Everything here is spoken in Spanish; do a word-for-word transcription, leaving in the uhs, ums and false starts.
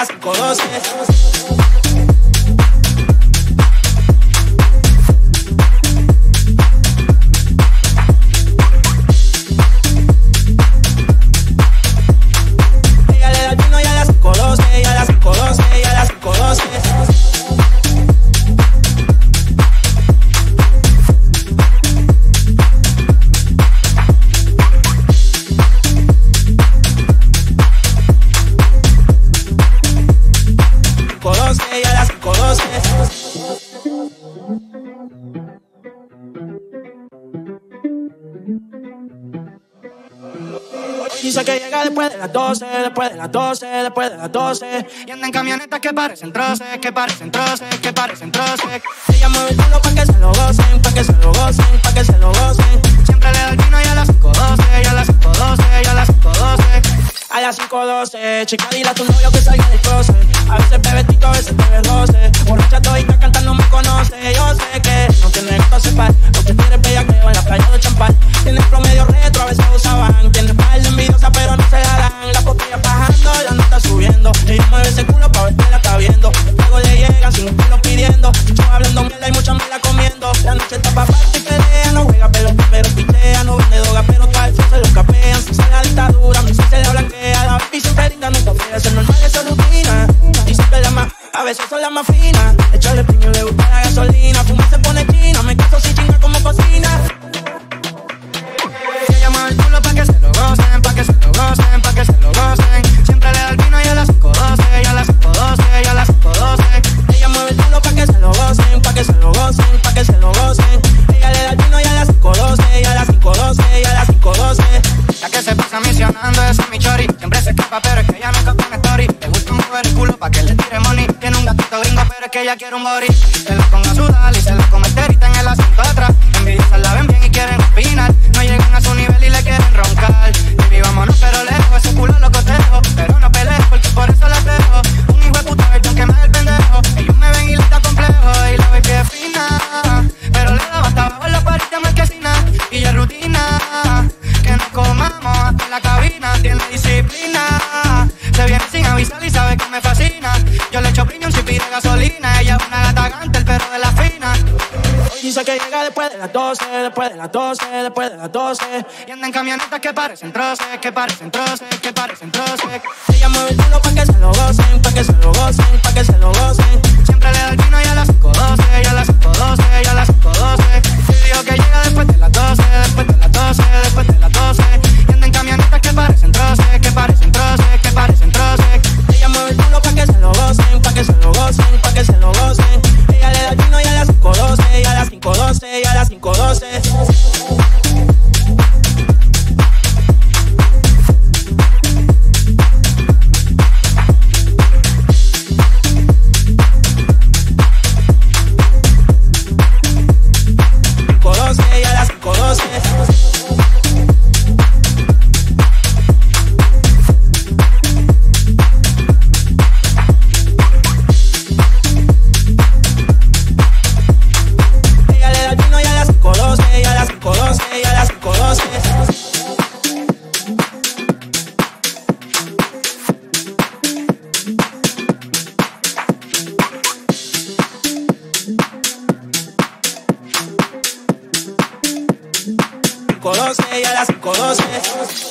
las cinco doce. Dice que llega después de las doce, después de las doce, después de las doce. Y anda en camionetas que parecen troces, que parecen troces, que parecen troces. Ella mueve el culo pa' que se lo gocen, pa' que se lo gocen, pa' que se lo gocen. Siempre le da el vino y a las cinco doce, y a las cinco doce, y a las cinco doce. A las cinco doce, chica, dile a tu novio que salga del closet. A veces bebe tito, a veces bebe doce. Borracha todita cantando me conoce. Yo sé que no tiene que separar, porque tú eres bella que va en la playa de champán. Tienes promedio retro, a veces usaban. Tienes par de envidiosa, pero no se la dan. La botella bajando, ya no está subiendo. Ella mueve ese culo pa' ver que la está viendo. Luego le llegan sin un culo pidiendo. Yo hablando mierda y mucha mierda comiendo. La noche está pa' parte y pelea. No juega pelota, pero pichea. No vende droga, pero todo el se lo capean. Si sale la dictadura, mi se le blanquea. La baby siempre linda, nunca ofrece. Es normal, esa rutina. Y siempre la más, a veces son las más finas. Echarle piño, le gusta la gasolina. Fuma se pone china, me caso si chinga como cocina. Ella mueve el culo pa' que se lo gocen, pa' que se lo gocen, pa' que se lo gocen. Siempre le da el vino y a las cinco doce, y a las cinco doce, y a las cinco doce. Ella mueve el culo pa' que se lo gocen, pa' que se lo gocen, pa' que se lo gocen. Ella le da el vino y a las cinco doce, y a las cinco doce, y a las cinco doce. La que se pasa misionando, esa es mi chori. Siempre se escapa, pero es que ella nunca pone story. Le gusta mover el culo pa' que le tire money. Tiene un gatito gringo, pero es que ella quiere un body. Se lo ponga a sudar y se lo come enterita en el asiento de atrás. Envidiosas la ven bien y quieren opinar. No llegan a su nivel y le quieren roncar. Baby, vámonos pero lejos, ese culo lo cotejo. Pero no peleo porque por eso la dejo. Un hijo de puta versión que me da el pendejo. Ellos me ven y le da complejo. Y la baby es fina, pero le da hasta abajo en la parita marquesina. Y ya es rutina que nos comamos hasta en la cabina. Tiene disciplina, se viene sin avisar y sabe que me fascina. Yo le echo premium si pide gasolina. Ella es una gata gante, el perro de la fina. Hoy dice que llega después de las doce, después de las doce, después de las doce. Y anda en camionetas que parecen troces, que parecen troces, que parecen troces. Ella mueve el culo pa' que se lo gocen, pa' que se lo gocen, pa' que se lo gocen. Siempre le da el vino y a las cinco doce, y a las cinco doce, y a las cinco doce. Y dijo que llega después de las doce, después de las doce, después de las doce. Y anda en camionetas que parecen troces, que parecen troces, que parecen troces. Ella mueve el culo pa' que se lo gocen, pa' que se lo gocen, pa' que se lo gocen. Ella le da el vino y a las cinco doce, y a las cinco doce, y a las cinco doce. cinco doce y a las cinco doce.